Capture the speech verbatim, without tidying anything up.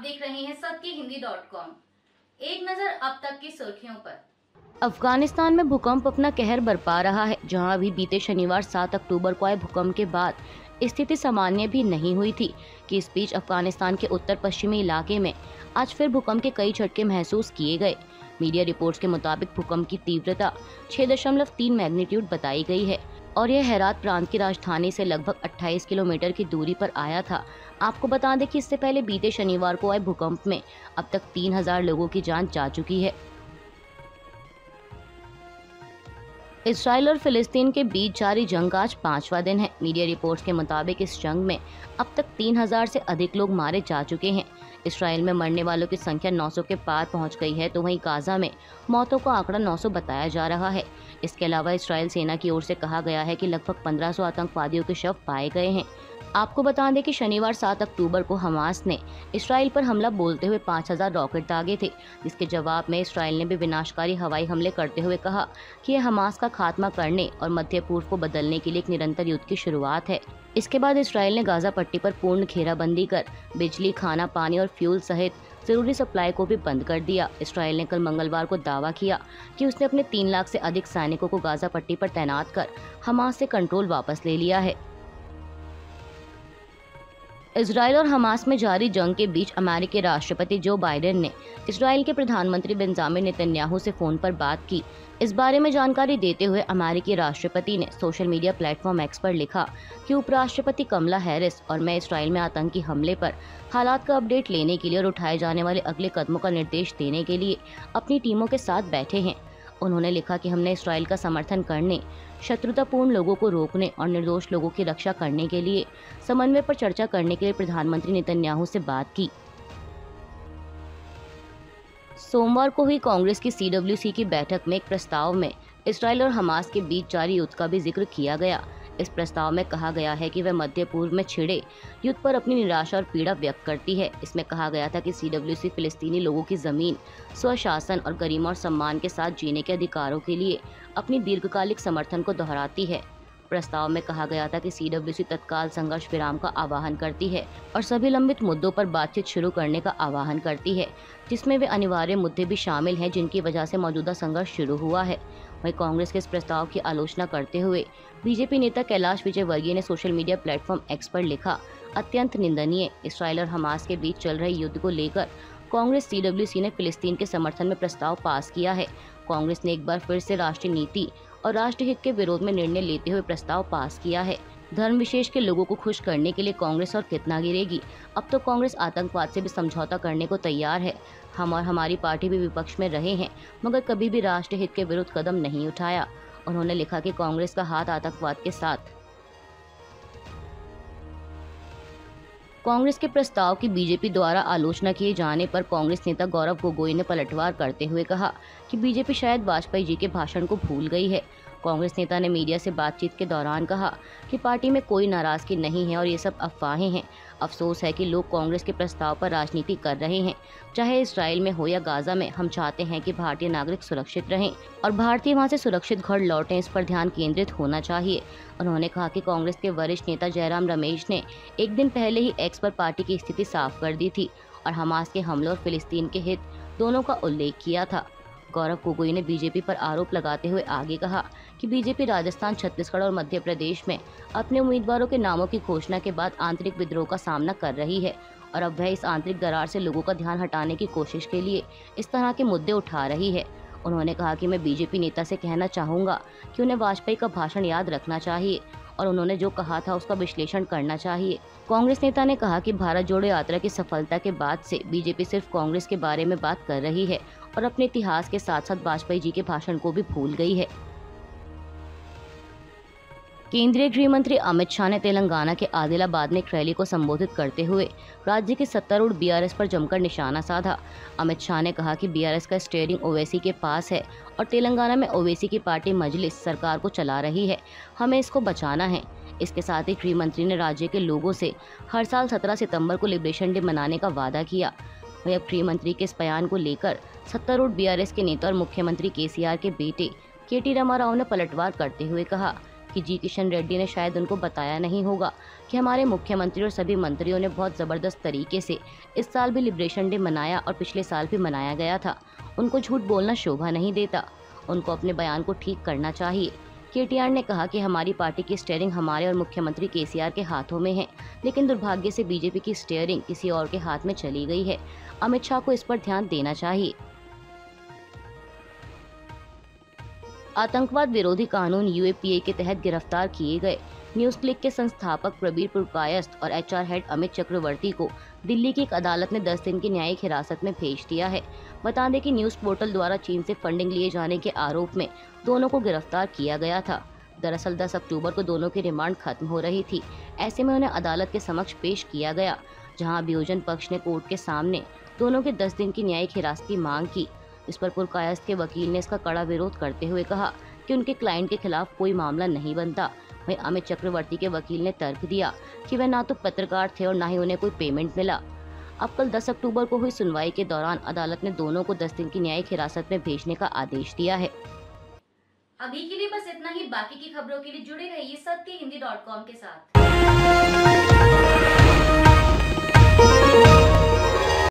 देख रहे हैं सत्य हिंदी डॉट कॉम। एक नजर अब तक की सुर्खियों पर। अफगानिस्तान में भूकंप अपना कहर बरपा रहा है, जहां अभी बीते शनिवार सात अक्टूबर को आए भूकंप के बाद स्थिति सामान्य भी नहीं हुई थी कि इस बीच अफगानिस्तान के उत्तर पश्चिमी इलाके में आज फिर भूकंप के कई झटके महसूस किए गए। मीडिया रिपोर्ट्स के मुताबिक भूकंप की तीव्रता छह दशमलव तीन मैग्नीट्यूड बताई गई है और यह हेरात प्रांत की राजधानी से लगभग अट्ठाईस किलोमीटर की दूरी पर आया था। आपको बता दें कि इससे पहले बीते शनिवार को आए भूकंप में अब तक तीन हजार लोगों की जान जा चुकी है। इसराइल और फिलिस्तीन के बीच जारी जंग आज पांचवा दिन है। मीडिया रिपोर्ट्स के मुताबिक इस जंग में अब तक तीन हजार से अधिक लोग मारे जा चुके हैं। इसराइल में मरने वालों की संख्या नौ सौ के पार पहुंच गई है, तो वहीं गाजा में मौतों का आंकड़ा नौ सौ बताया जा रहा है। इसके अलावा इसराइल सेना की ओर से कहा गया है कि लगभग पंद्रह सौ आतंकवादियों के शव पाए गए हैं। आपको बता दें कि शनिवार सात अक्टूबर को हमास ने इसराइल पर हमला बोलते हुए पाँच हजार रॉकेट दागे थे, जिसके जवाब में इसराइल ने भी विनाशकारी हवाई हमले करते हुए कहा कि यह हमास का खात्मा करने और मध्य पूर्व को बदलने के लिए एक निरंतर युद्ध की शुरुआत है। इसके बाद इसराइल ने गाजा पट्टी पर पूर्ण घेराबंदी कर बिजली, खाना, पानी और फ्यूल सहित जरूरी सप्लाई को भी बंद कर दिया। इसराइल ने कल मंगलवार को दावा किया कि उसने अपने तीन लाख से अधिक सैनिकों को गाजा पट्टी पर तैनात कर हमास से कंट्रोल वापस ले लिया है। इजराइल और हमास में जारी जंग के बीच अमेरिकी राष्ट्रपति जो बाइडेन ने इजराइल के प्रधानमंत्री बेंजामिन नेतन्याहू से फोन पर बात की। इस बारे में जानकारी देते हुए अमेरिकी राष्ट्रपति ने सोशल मीडिया प्लेटफॉर्म एक्स पर लिखा कि उपराष्ट्रपति कमला हैरिस और मैं इजराइल में आतंकी हमले पर हालात का अपडेट लेने के लिए और उठाए जाने वाले अगले कदमों का निर्देश देने के लिए अपनी टीमों के साथ बैठे हैं। उन्होंने लिखा कि हमने इसराइल का समर्थन करने, शत्रुतापूर्ण लोगों को रोकने और निर्दोष लोगों की रक्षा करने के लिए समन्वय पर चर्चा करने के लिए प्रधानमंत्री नेतन्याहू से बात की। सोमवार को हुई कांग्रेस की सी डब्ल्यू सी की बैठक में एक प्रस्ताव में इसराइल और हमास के बीच जारी युद्ध का भी जिक्र किया गया। इस प्रस्ताव में कहा गया है कि वह मध्य पूर्व में छिड़े युद्ध पर अपनी निराशा और पीड़ा व्यक्त करती है। इसमें कहा गया था कि सी डब्ल्यू सी फिलिस्तीनी लोगों की जमीन, स्वशासन और गरिमा और सम्मान के साथ जीने के अधिकारों के लिए अपनी दीर्घकालिक समर्थन को दोहराती है। प्रस्ताव में कहा गया था कि सी डब्ल्यू सी तत्काल संघर्ष विराम का आह्वान करती है और सभी लंबित मुद्दों पर बातचीत शुरू करने का आह्वान करती है, जिसमें वे अनिवार्य मुद्दे भी शामिल हैं जिनकी वजह से मौजूदा संघर्ष शुरू हुआ है। वहीं कांग्रेस के इस प्रस्ताव की आलोचना करते हुए बीजेपी नेता कैलाश विजयवर्गीय ने सोशल मीडिया प्लेटफॉर्म एक्स पर लिखा, अत्यंत निंदनीय। इसराइल और हमास के बीच चल रहे युद्ध को लेकर कांग्रेस सी डब्ल्यू सी ने फिलिस्तीन के समर्थन में प्रस्ताव पास किया है। कांग्रेस ने एक बार फिर से राष्ट्रीय नीति और राष्ट्रहित के विरोध में निर्णय लेते हुए प्रस्ताव पास किया है। धर्म विशेष के लोगों को खुश करने के लिए कांग्रेस और कितना गिरेगी। अब तो कांग्रेस आतंकवाद से भी समझौता करने को तैयार है। हम और हमारी पार्टी भी विपक्ष में रहे हैं, मगर कभी भी राष्ट्रहित के विरुद्ध कदम नहीं उठाया। उन्होंने लिखा कि कांग्रेस का हाथ आतंकवाद के साथ। कांग्रेस के प्रस्ताव की बीजेपी द्वारा आलोचना किए जाने पर कांग्रेस नेता गौरव गोगोई ने पलटवार करते हुए कहा कि बीजेपी शायद वाजपेयी जी के भाषण को भूल गई है। कांग्रेस नेता ने मीडिया से बातचीत के दौरान कहा कि पार्टी में कोई नाराजगी नहीं है और ये सब अफवाहें हैं। अफसोस है कि लोग कांग्रेस के प्रस्ताव पर राजनीति कर रहे हैं। चाहे इसराइल में हो या गाजा में, हम चाहते हैं कि भारतीय नागरिक सुरक्षित रहें और भारतीय वहां से सुरक्षित घर लौटें। इस पर ध्यान केंद्रित होना चाहिए। उन्होंने कहा कि कांग्रेस के वरिष्ठ नेता जयराम रमेश ने एक दिन पहले ही एक्स पर पार्टी की स्थिति साफ कर दी थी और हमास के हमले और फिलिस्तीन के हित दोनों का उल्लेख किया था। गौरव गोगोई ने बीजेपी पर आरोप लगाते हुए आगे कहा कि बीजेपी राजस्थान, छत्तीसगढ़ और मध्य प्रदेश में अपने उम्मीदवारों के नामों की घोषणा के बाद आंतरिक विद्रोह का सामना कर रही है और अब वह इस आंतरिक दरार से लोगों का ध्यान हटाने की कोशिश के लिए इस तरह के मुद्दे उठा रही है। उन्होंने कहा कि मैं बीजेपी नेता से कहना चाहूँगा कि उन्हें वाजपेयी का भाषण याद रखना चाहिए और उन्होंने जो कहा था उसका विश्लेषण करना चाहिए। कांग्रेस नेता ने कहा कि भारत जोड़ो यात्रा की सफलता के बाद से बीजेपी सिर्फ कांग्रेस के बारे में बात कर रही है और अपने इतिहास के साथ साथ वाजपेयी जी के भाषण को भी भूल गई है। केंद्रीय गृह मंत्री अमित शाह ने तेलंगाना के आदिलाबाद में एक रैली को संबोधित करते हुए राज्य की सत्तारूढ़ बी आर एस पर जमकर निशाना साधा। अमित शाह ने कहा कि बी आर एस का स्टीयरिंग ओवैसी के पास है और तेलंगाना में ओवैसी की पार्टी मजलिस सरकार को चला रही है। हमें इसको बचाना है। इसके साथ ही गृह मंत्री ने राज्य के लोगों से हर साल सत्रह सितंबर को लिबरेशन डे मनाने का वादा किया। वहीं अब गृह मंत्री के इस बयान को लेकर सत्तारूढ़ बी आर एस के नेता और मुख्यमंत्री के सी आर के बेटे के टी रामाराव ने पलटवार करते हुए कहा कि जी किशन रेड्डी ने शायद उनको बताया नहीं होगा कि हमारे मुख्यमंत्री और सभी मंत्रियों ने बहुत ज़बरदस्त तरीके से इस साल भी लिबरेशन डे मनाया और पिछले साल भी मनाया गया था। उनको झूठ बोलना शोभा नहीं देता, उनको अपने बयान को ठीक करना चाहिए। केटीआर ने कहा कि हमारी पार्टी की स्टीयरिंग हमारे और मुख्यमंत्री केसीआर के हाथों में है, लेकिन दुर्भाग्य से बीजेपी की स्टीयरिंग किसी और के हाथ में चली गई है। अमित शाह को इस पर ध्यान देना चाहिए। आतंकवाद विरोधी कानून यूएपीए के तहत गिरफ्तार किए गए न्यूज क्लिक के संस्थापक प्रबीर पुरकायस्थ और एचआर हेड अमित चक्रवर्ती को दिल्ली की एक अदालत ने दस दिन की न्यायिक हिरासत में भेज दिया है। बता दें कि न्यूज पोर्टल द्वारा चीन से फंडिंग लिए जाने के आरोप में दोनों को गिरफ्तार किया गया था। दरअसल दस अक्टूबर को दोनों की रिमांड खत्म हो रही थी। ऐसे में उन्हें अदालत के समक्ष पेश किया गया, जहां अभियोजन पक्ष ने कोर्ट के सामने दोनों के दस दिन की न्यायिक हिरासत की मांग की। इस पर पुरकायस्थ के वकील ने इसका कड़ा विरोध करते हुए कहा कि उनके क्लाइंट के खिलाफ कोई मामला नहीं बनता। वहीं अमित चक्रवर्ती के वकील ने तर्क दिया कि वे ना तो पत्रकार थे और ना ही उन्हें कोई पेमेंट मिला। अब कल दस अक्टूबर को हुई सुनवाई के दौरान अदालत ने दोनों को दस दिन की न्यायिक हिरासत में भेजने का आदेश दिया है। अभी के लिए बस इतना ही। बाकी की खबरों के लिए जुड़े रहिए सत्य हिंदी डॉट कॉम के साथ।